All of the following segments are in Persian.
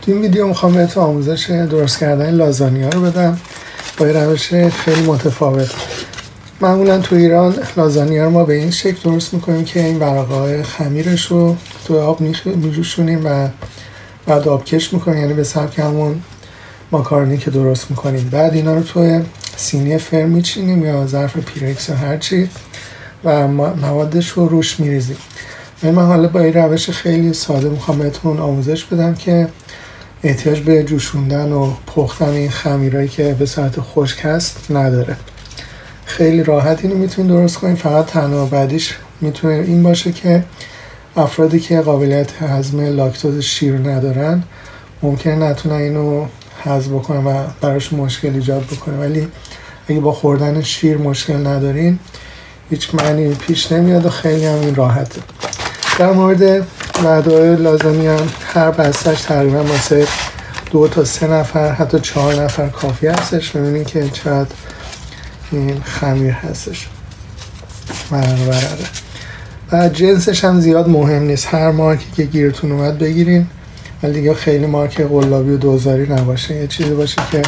تو این ویدیو میخوام بهتون آموزش درست کردن لازانیا رو بدم با یه روش خیلی متفاوت. معمولا تو ایران لازانیا رو ما به این شکل درست میکنیم که این ورقه‌های خمیرش رو تو آب میجوشونیم و بعد آبکش میکنیم، یعنی به سبک همون ماکارونی که درست میکنیم. بعد اینا رو توی سینی فرم میچینیم یا ظرف پیرکس یا هرچی و موادش رو روش میریزیم. من حالا با این روش خیلی ساده میخوام بهتون آموزش بدم که احتیاج به جوشوندن و پختن این خمیرایی که به صورت خشک هست نداره. خیلی راحت اینو میتونید درست کنید. فقط تنها بعدیش میتونه این باشه که افرادی که قابلیت هضم لاکتوز شیر ندارن ممکنه نتونن اینو هضم بکنن و براش مشکل ایجاد بکنه، ولی اگه با خوردن شیر مشکل ندارین هیچ معنی پیش نمیاد و خیلی هم این راحته. در مورد وعده‌های لازانیا هر بسته‌اش تقریبا واسه 2 تا 3 نفر حتی 4 نفر کافی هستش. ببینید که چقدر این خمیر هستش و جنسش هم زیاد مهم نیست. هر مارکی که گیرتون اومد بگیرین، ولی دیگه خیلی مارک قلابی و دوزاری نباشه، یه چیزی باشه که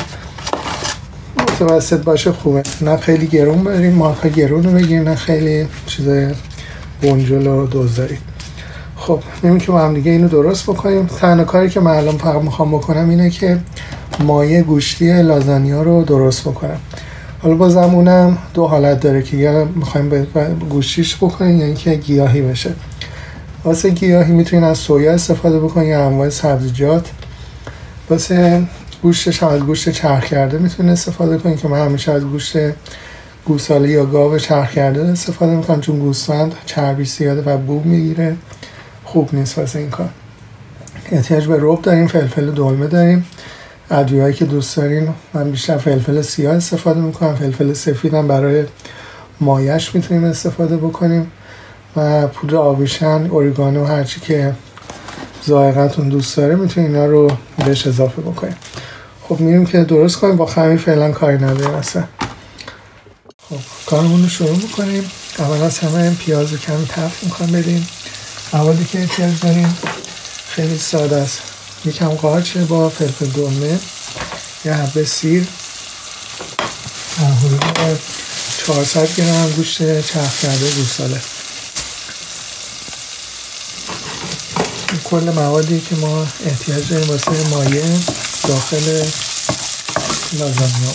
متوسط باشه خوبه. نه خیلی گرون بریم، مارکا گرون رو بگیرین، نه خیلی چیز بنجل و دوزاری. خب میریم که با هم دیگه اینو درست بکنیم. تنها کاری که من الان فقط میخوام بکنم اینه که مایه گوشتی لازانیا رو درست بکنم. حالا بازم اونم 2 حالت داره که یا میخوایم گوشتیش بکنیم یا اینکه گیاهی بشه. واسه گیاهی میتونین از سویا استفاده بکنین یا انواع سبزیجات. واسه گوشتش هم از گوشت چرخ کرده میتونین استفاده کنین که من همیشه از گوشت گوساله یا گاو چرخ کرده استفاده میکنم، چون گوسفند چربی زیاده و بو میگیره، خوب نیست واسه این کار. احتیاج به رب داریم، فلفل دلمه داریم، ادویه‌ای که دوست دارین. من بیشتر فلفل سیاه استفاده میکنم، فلفل سفیدم برای مایش میتونیم استفاده بکنیم و پودر آبیشن، اوریگانو، هرچی که ذائقه‌تون دوست داره میتونین اینا رو بهش اضافه بکنیم. خب میریم که درست کنیم. با خمیر فعلا کاری نداریم اصلا. خب کارمون رو شروع میکنیم. اول از همه پیاز رو کمی تفت میخوام بدیم. اولی که احتیاج داریم خیلی ساده است، یکم قارچ با فلفل دلمه، یه حبه سیر، حدود 400 گرم گوشت چرخ کرده گوساله. کل موادی که ما احتیاج داریم واسه مایه داخل لازانیا.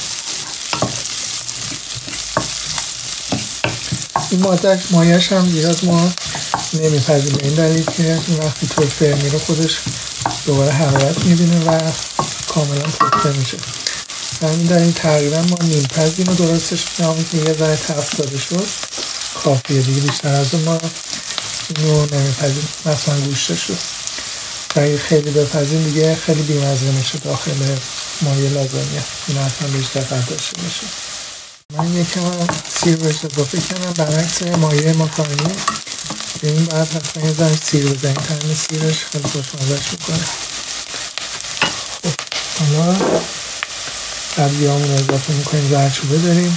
این مایه‌اش هم زیاد ما نمیپذیم، به این دلیل که وقتی تو فرم میره خودش دوباره حرارت میبینه و کاملا پخته میشه. به این دلیل تقریبا ما نیم پز رو درستش میکنیم که یه ذره تفت داده شد کافیه دیگه. بیشتر از اون ما اینو نمیپذیم. مثلا گوشتش رو اگه خیلی بپذیم دیگه خیلی بیمزه میشه داخل مایه لازانیا، این اصلا بهش دقت داشته باشه. من یکم سیر بهش اضافه کردم برعکس مایه ماکارونی. این بعد حتما یه ذره سیر بزنیم، طعم سیرش خیلی خوشمزه‌اش میکنه. حالا سبزی‌هامون رو اضافه میکنیم. زردچوبه داریم،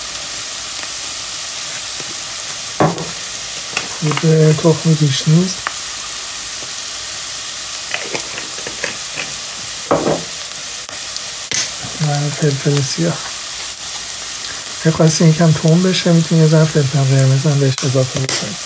پودر تخم گوشت‌نیز، و فلفل سیاه. اگه خواستین یکم تون بشه میتونید یه ذره فلفل قرمز هم بهش اضافه بکنید.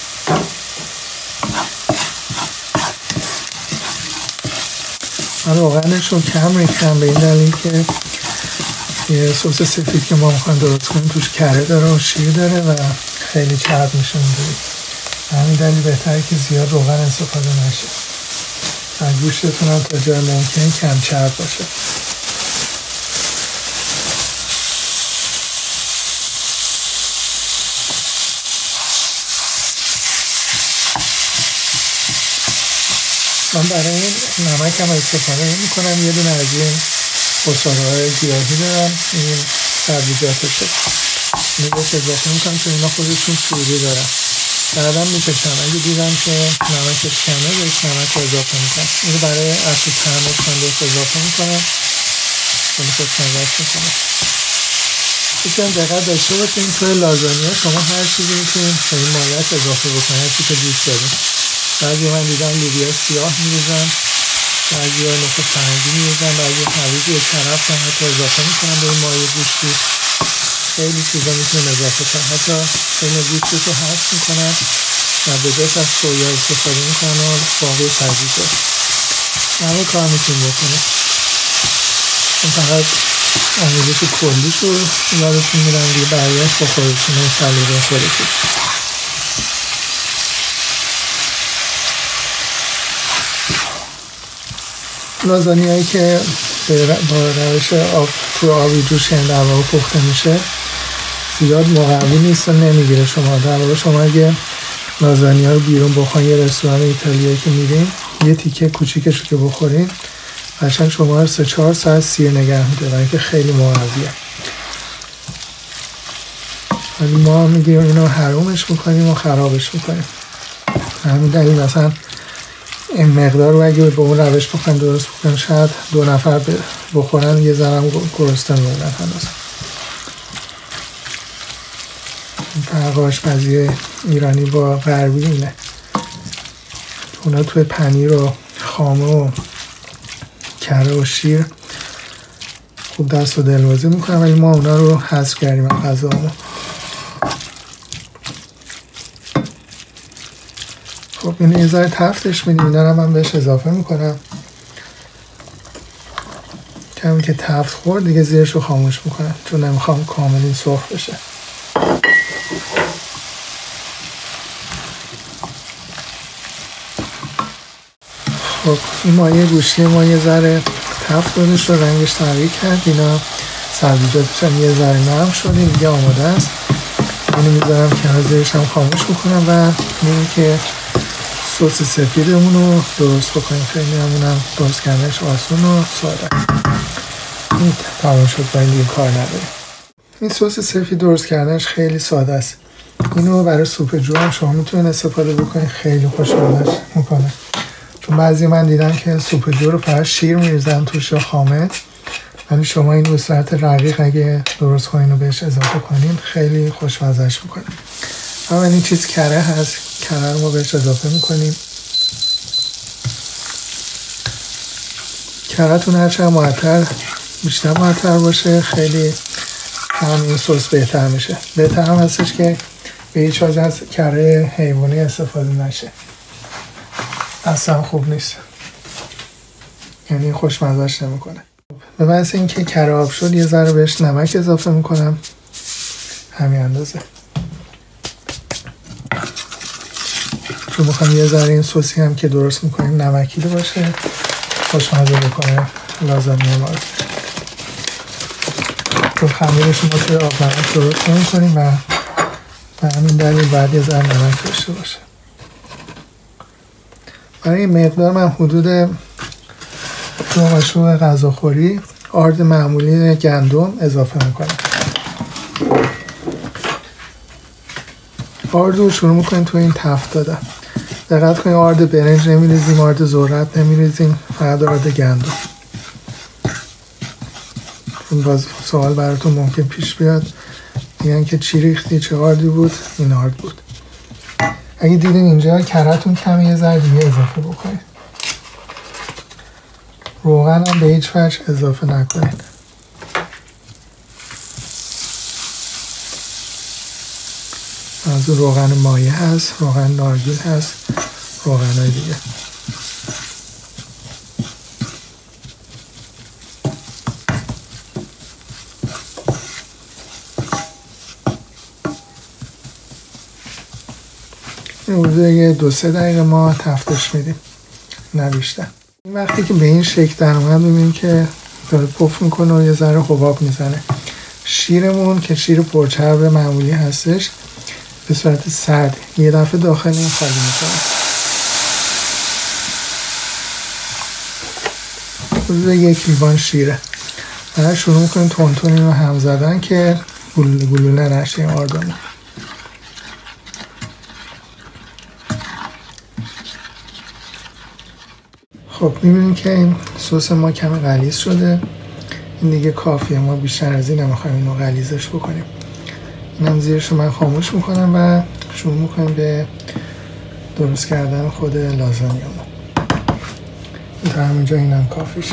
من روغنش رو کم ریختم به این دلیل که یه سس سفید که ما میخوایم درست کنیم توش کره داره و شیر داره و خیلی چرب میشه اونجوری. همین دلیل بهتره که زیاد روغن استفاده نشه و گوشتتون هم تا جای ممکن کم چرب باشه. من برای این نمک هم استفاده میکنم. یه دونه از این خساره‌های گیاهی دارم، این سبزیجاتشه، اینو بهش اضافه میکنم چون اینا خودشون سوری دارن. بعدم میکشم اگه دیدم که نمکش کمه بهش نمک رو اضافه میکنم. اینو برای اصل طعمش من بهش اضافه میکنم، خیلی خوشمزه‌اش میکنه. بسیار دقت داشته باشین توی لازانیا شما هر چیزی میتونید به این مایه‌اش اضافه بکنید، هر چی که دوست دارید. بعضی من دیدم لوبیا سیاه میریزن، بعضی ها نخود فرنگی میریزن، بعضی هویج یا کرفس هم حتی اضافه میکنن به این مایه گوشتی. خیلی چیزا میتونن اضافه کنن، حتی این گوشتی رو حذف میکنن و به جاش از سویا استفاده میکنن و باقی سبزیجا. همه کار میتونیم بکنیم. این فقط آموزش کلیش رو یادتون میدم دیگه، بقیه‌اش با خودتون و سلیقه خودتون. لازانیایی که با روش تو آبی جوش در واقع پخته میشه زیاد مقوی نیست و نمیگیره شما. در واقع شما اگه لازانیا رو بیرون بخواین یه رستوران ایتالیایی که میرین یه تیکه کوچیکش رو که بخورین قشنگ شما رو 3-4 ساعت سیر نگه میده، برای اینکه خیلی مقویه. ولی ما میگیم اینو حرومش میکنیم و خرابش میکنیم. همین دلیل مثلا این مقدار رو اگه به اون روش بخوایم درست بکنیم شاید 2 نفر بخورن یه ذرم گرسنه میمونن هنوز. فرق آشپزی ایرانی با غربی اینه، اونا توی پنیر و خامه و کره و شیر خوب دست و دلوازی میکنن، ولی ما اونا رو حذف کردیم از غذامون. خب اینو یه ذره تفتش میدیم، اینا رو من بهش اضافه میکنم. کمی که تفت خورد دیگه زیرش رو خاموش میکنم چون نمیخوام کامل این سرخ بشه. خب این مایه گوشتی ما یه ذره تفت دادش رو رنگش تغییر کرد، اینا سبزیجاتش هم یه ذره نرم شده دیگه آماده است. اینو میذارم کنار، زیرش هم خاموش میکنم و میریم که سس سفیدمون رو درست بکنیم. خیلی همونم درست کردنش آسون و ساده. این تمام شد، با این دیگه کار نداریم. این سس سفید درست کردنش خیلی ساده است. اینو برای سوپ جو هم شما میتونید استفاده بکنید، خیلی خوشمزه‌اش میکنه. چون بعضی من دیدم که سوپ جو رو فقط شیر میریزن توش یا خامه، ولی شما این به صورت رقیق اگه درست کنین و بهش اضافه کنین خیلی خوشمزه‌اش میکنه. اما این چیز کره هست، کره رو ما بهش اضافه میکنیم. کره‌تون هرچند معطر بیشتر معطر باشه خیلی همین سس بهتر میشه. بهتر هم هستش که به هیچ وجه از کره حیوانی استفاده نشه، اصلا خوب نیست، یعنی خوشمزه‌اش نمیکنه. به محض اینکه کره آب شد یه ذره بهش نمک اضافه میکنم، همین اندازه، چون میخوام یه ذره این سوسی هم که درست میکنیم نمکیده باشه، خوشمزه بکنه لازانیا ما رو. تو خمیرش ما توی آب نمک درست نمی‌کنیم و به همین دلیل باید یه ذره نمک داشته باشه. برای این مقدار من حدود 2 قاشق غذاخوری آرد معمولی گندم اضافه میکنم. آرد رو شروع میکنیم تو این تفت دادن. دقت کنید آرد برنج نمیریزیم، آرد ذرت نمیریزیم، فقط آرد گندم. این باز سوال براتون ممکن پیش بیاد، میگن که چی ریختی، چه آردی بود؟ این آرد بود. اگه دیدین اینجا کره‌تون کمی یه ذره دیگه اضافه بکنید. روغن هم به هیچ وجه اضافه نکنید. از روغن مایه هست، روغن نارگیل هست، روغن‌های دیگه. حدود 2-3 دقیقه ما تفتش میدیم، نه بیشتر. این وقتی که به این شکل در اومد میبینیم که داره پف میکنه و یه ذره حباب میزنه. شیرمون که شیر پرچرب معمولی هستش به صورت سرد یه دفعه داخل این خالی میکنه. حدود 1 لیوان شیره. بعد شروع میکنیم تون تون اینو هم زدن که گلوله نشه این آردمون. خب میبینیم که این سس ما کمی غلیظ شده، این دیگه کافیه، ما بیشتر از این نمیخوایم اینو غلیظش بکنیم. اینم زیرش رو من خاموش میکنم و شروع میکنیم به درست کردن خود لازانیا. تا همینجا اینم کافیشه.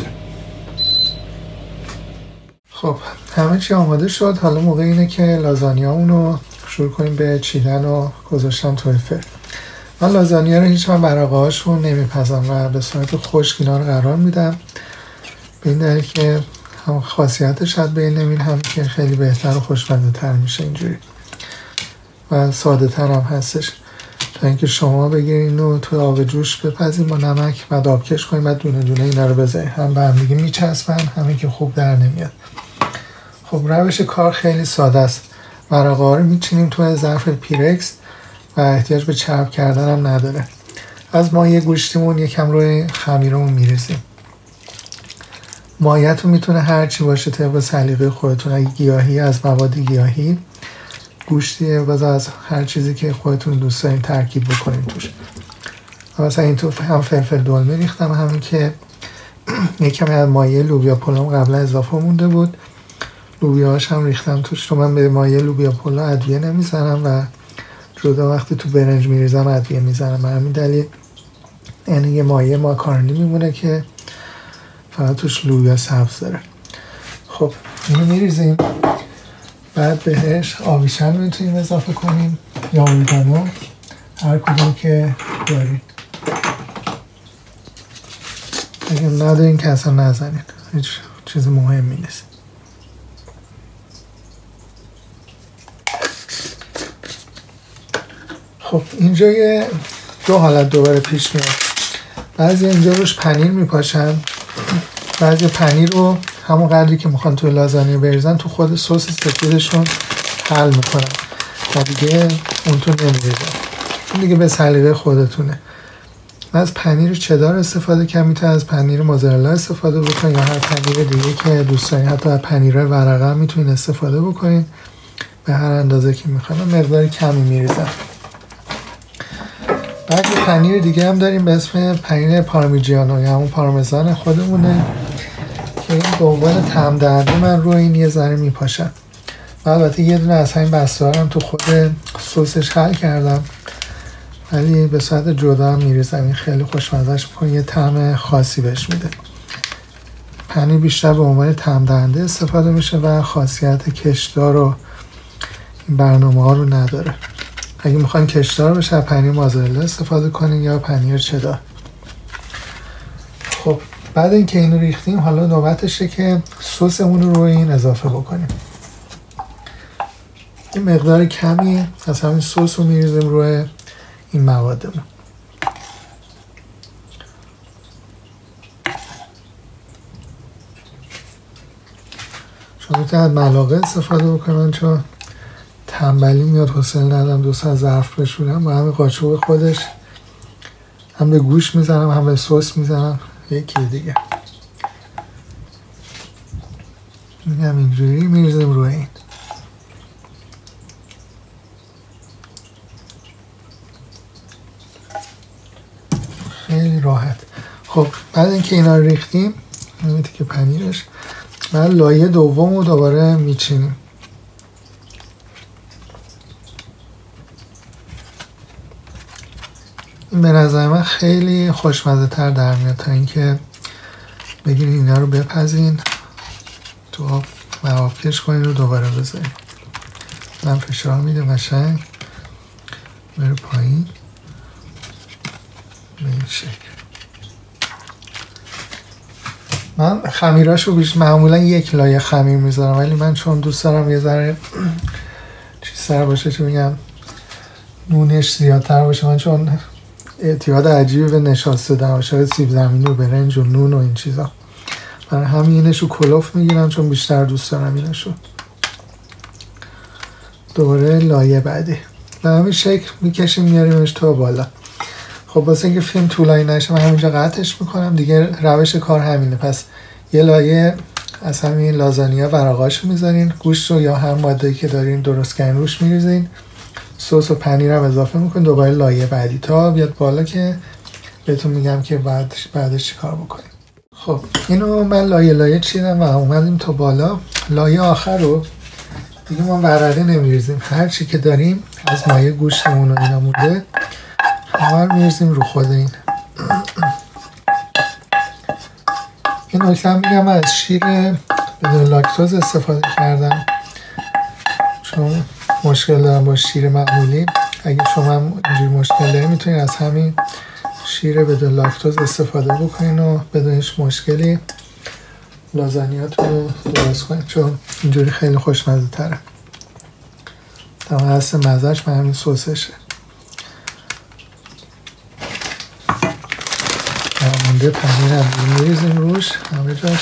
خب همه چی آماده شد. حالا موقع اینه که لازانیامون رو شروع کنیم به چیدن و گذاشتن توی فر. من لازانیا رو هیچ من برقه‌هاش رو نمیپزم و به صورت خشک اینا رو قرار میدم، به این دلیل که هم خاصیتش از بین نمیره، هم که خیلی بهتر و خوشمزه تر میشه اینجوری و ساده تر هم هستش، تا اینکه شما بگیرین و توی آب جوش بپزین با نمک و آبکش کنین و دونه دونه اینا رو بزنین، هم به هم دیگه میچسبن همین که خوب در نمیاد. خب روش کار خیلی ساده است. ورقه‌ها رو میچینیم توی ظرف پیرکس و احتیاج به چرب کردن هم نداره. از مایه گوشتیمون یکم روی خمیرمون میریزیم. مایه‌تون میتونه هر چی باشه طبق سلیقه خودتون. اگه گیاهی از مواد گیاهی، گوشتیه باز از هر چیزی که خودتون دوست دارین ترکیب بکنین توش. مثلا این تو هم فلفل دلمه ریختم، همین که یکم از مایه لوبیا پلو قبلا اضافه مونده بود، لوبیاهاش هم ریختم توش. تو من به مایه لوبیا پلو ادویه نمیزنم و جدا وقتی تو برنج میریزم ادویه میزنم، به همین دلیل یعنی یه مایه ماکارونی میمونه که فقط توش لوبیا سبز داره. خب اینو میریزیم، بعد بهش آویشن میتونیم اضافه کنیم یا اوریگانو، هر کدوم که دارید. اگه ندارین که اصلا نزنید، هیچ چیز مهمی نیست. خب اینجا یه دو حالت دوباره پیش میاد. بعضی اینجا روش پنیر میپاشن، بعضی پنیر رو همون قدری که میخوان توی لازانیا بریزن تو خود سس سفیدشون حل میکنن و دیگه اون تو نمیریزن. این دیگه به سلیقه خودتونه. من از پنیر چدار استفاده کنم، میتونم از پنیر موزارلا استفاده بکنین یا هر پنیر دیگه که دوست دارین. حتی از پنیرهای ورقه هم میتونین استفاده بکنین به هر اندازه که میخواین. مقدار کمی میریزم. بعد یه پنیر دیگه هم داریم به اسم پنیر پارمیجیانو یا همون پارمزان خودمونه که این به عنوان طعم دهنده من روی این یه ذره میپاشم. و البته یه دونه از همین بسته هم تو خود سسش حل کردم، ولی به صورت جدا هم میریزم. این خیلی خوشمزه‌اش میکنه، یه طعم خاصی بهش میده. پنیر بیشتر به عنوان طعم دهنده استفاده میشه و خاصیت کشدار و این برنامه ها رو نداره. اگه میخواین کشدار بشه پنیر موزارلا استفاده کنین یا پنیر چدار. خب بعد اینکه اینو ریختیم، حالا نوبتشه که سسمون رو روی این اضافه بکنیم. این مقدار کمی از همین سس رو میریزیم روی این موادمون. شما میتونید ملاقه استفاده بکنم، چون تنبلی میاد حوصله ندارم دو ساعت ظرف بشورم. با همین قاچوق خودش هم به گوش میزنم هم به سس میزنم. یکی دیگه میگم اینجوری میریزیم روی این. خیلی راحت. خب بعد اینکه اینا رو ریختیم، این تیکه پنیرش، بعد لایه دوم رو دوباره میچینیم. این به نظر من خیلی خوشمزه تر در میاد تا اینکه بگیرین اینا رو بپزین تو آب و آبکش کنین رو دوباره بذارین. من فشار میده قشنگ بره پایین به این شکل. من خمیراشو معمولا یک لایه خمیر میذارم، ولی من چون دوست دارم یه ذره چیزتر باشه، چون میگم نونش زیادتر باشه، من چون اعتیاد عجیبی به نشاسته داشته سیب زمینی و برنج و نون و این چیزا، برای همینشو کلوف میگیرم چون بیشتر دوست دارم اینشو. دوباره لایه بعدی به همین شکل میکشیم میاریمش تا بالا. خب واسه اینکه فیلم طولانی نشه من همینجا قطعش میکنم دیگه. روش کار همینه. پس یه لایه از همین لازانیا ورقاشو میذارین، گوشت رو یا هر ماده‌ای که دارین درست کردین روش میریزین، سس و پنیر هم اضافه میکنین، دوباره لایه بعدی تا بیاد بالا که بهتون میگم که بعدش چی کار بکنیم. خب اینو من لایه لایه چیدم و اومدیم تا بالا. لایه آخر رو دیگه ما ورقه نمیریزیم، هر چی که داریم از مایه گوشتمون و اینا مونده همه رو میریزیم رو خود این. نکته میگم از شیر بدون لاکتوز استفاده کردم چون مشکل دارم با شیر معمولی. اگه شما هم اینجوری مشکل دارید میتونید از همین شیر بدون لاکتوز استفاده بکنین و بدون هیچ مشکلی لازانیاتون رو درست کنید چون اینجوری خیلی خوشمزه تره. تمام اصل مزهش به همین سسشه. مونده پنیر هم میریزیم روش همه جاش.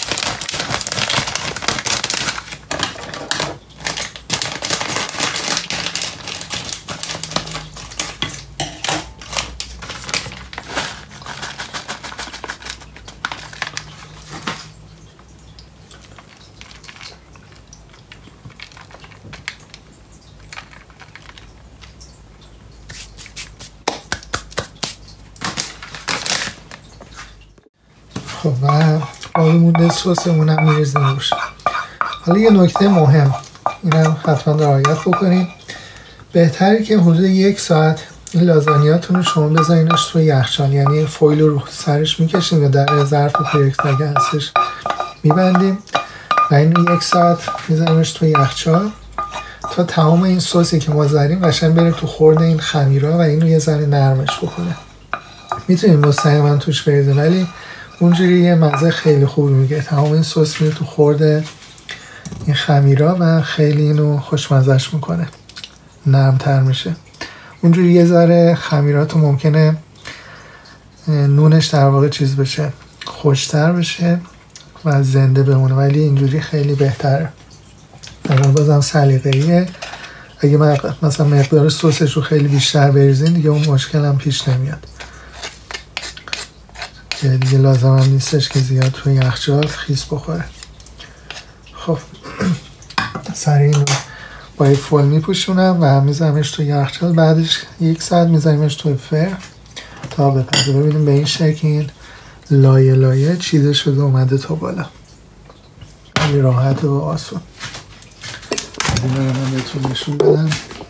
خب و باقی مونده سسمون هم میریزیم روش. حالا یه نکته مهم اینم حتما رعایت بکنید. بهتره که حدود 1 ساعت این لازانیاتون رو شما بذارینش توی یخچال، یعنی فویل رو سرش میکشیم و در ظرف پرکس اگه هستش میبندیم و اینو 1 ساعت میذاریمش توی یخچال تا تمام این سوسی که ما زدیم قشنگ بره تو خورد این خمیرا و اینو یه ذره نرمش بکنه. میتونیم مستقیما توش بریزیم ولی اونجوری یه مزه خیلی خوبی میگه. تمام این سس میره تو خورده این خمیرا و خیلی اینو خوشمزهش میکنه، نرمتر میشه. اونجوری یه ذره خمیراتو ممکنه نونش در واقع چیز بشه، خوشتر بشه و زنده بمونه، ولی اینجوری خیلی بهتره. اما بازم سلیقه‌ایه. اگه مثلا مقدار سسش رو خیلی بیشتر بریزین دیگه اون مشکل هم پیش نمیاد که دیگه لازم هم نیستش که زیاد توی یخچال خیس بخوره. خب سر این رو با یک فول میپوشونم و میذارمش توی یخچال. بعدش 1 ساعت میذاریمش توی فر تا بپزه. ببینیم به این شکل این لایه لایه چیده شده اومده تا بالا. خیلی راحت و آسون. این رو من بهتون نشون بدم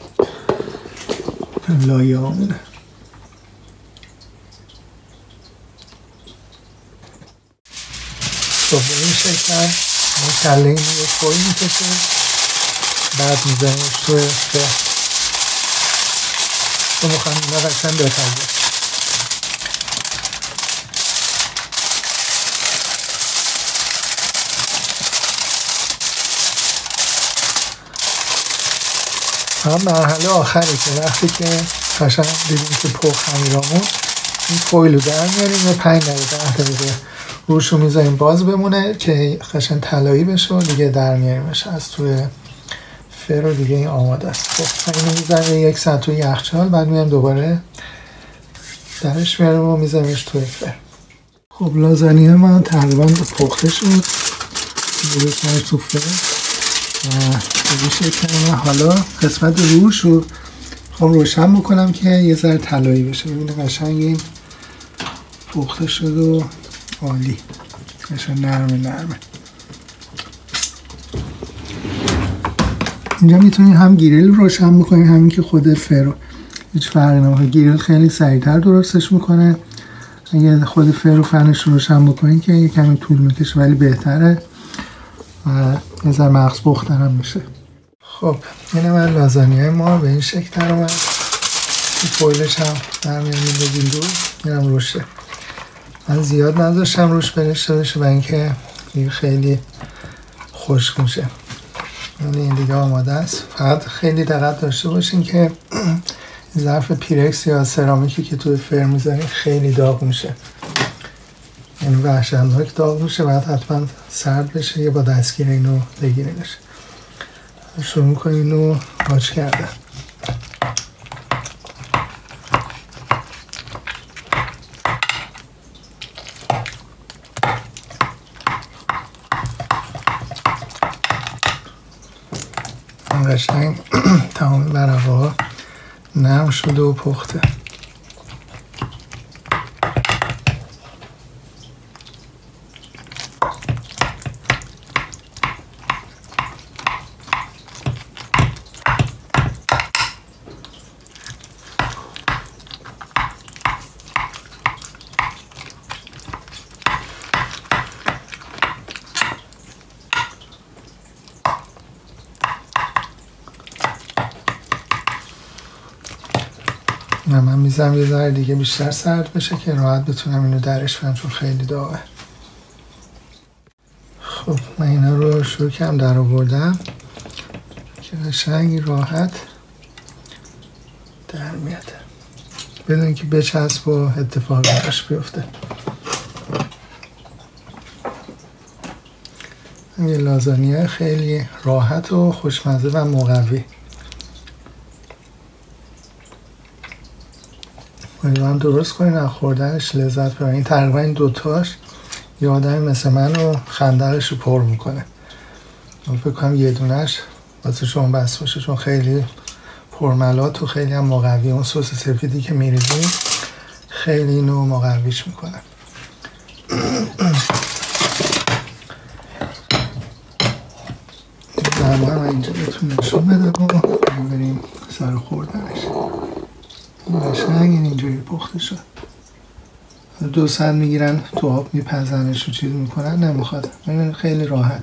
لایه همونه. خب به این شکل هم کله این رو فویل میکشیم، بعد میزنیمش توی فر تو مخواهیم اینا قشنگ بپزه. هم مرحله آخری که وقتی که قشنگ دیدیم که پخ خمیرامون این فویل رو در میاریم و 5 دقیقه 10 دقیقه روش رو میذاریم باز بمونه که قشنگ طلایی بشه و دیگه در میاریمش از توی فر رو دیگه این آماده است. خب اینو میذاریم 1 ساعت توی یخچال، بعد میایم دوباره درش میاریم و میذاریمش توی فر. خب لازانیه من تقریبا پخته شد، میذاریم تو فر و به شکل حالا قسمت روش رو روشن بکنم که یه ذره طلایی بشه. ببینید قشنگ این پخته شد و عالی، قشنگ نرمه. اینجا میتونید هم گریل روشن بکنید همین که خود فرو، هیچ فرقی نمیکنه. گریل خیلی سریعتر درستش میکنه. اگه خود فرو فنش روشن بکنید که یه کمی طول میکشه ولی بهتره و یه ذره مغز پخترم میشه. خب این من لازانیه ما به این شکل در اومد. این فویلش هم در میاریم دور میرم روشه. من زیاد نذاشتم روش برشته بشه و اینکه خیلی خشک میشه. این دیگه آماده است. فقط خیلی دقت داشته باشین که ظرف پیرکس یا سرامیکی که توی فر میذارین خیلی داغ میشه، یعنی وحشتناک داغ میشه. بعد حتما سرد بشه یا با دستگیر اینو بگیرینش. شروع میکنیم اینو ماچ کردن. قشنگ تمام برقه ها نرم شده و پخته. نه من میزم یه ذره دیگه بیشتر سرد بشه که راحت بتونم اینو درش بدم چون خیلی داغه. خب من اینا رو شروع کردم در آوردم که قشنگی راحت در میاد بدون که بچسب و اتفاقی براش بیفته. یه لازانیه خیلی راحت و خوشمزه و مقوی. امیدوارم درست کنین از خوردنش لذت ببرین. تقریبا این دوتاش یه آدمی مثل من رو خندقش رو پر میکنه. من فکر کنم یه دونش واسه شما بس باشه چون خیلی پرملات و خیلی هم مقوی. اون سس سفیدی که میریزیم خیلی اینو مقویش میکنه. درمه هم اینجا بتون نشون بده و بریم سر خوردنش. قشنگ اینجوری پخته شد. 2 ساعت میگیرن تو آب میپزنش و چیز میکنن نمیخواد. خیلی راحت.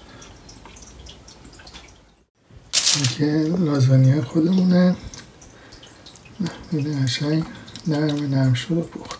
این که لازانیه خودمونه. میده قشنگ نرم شد و پخت.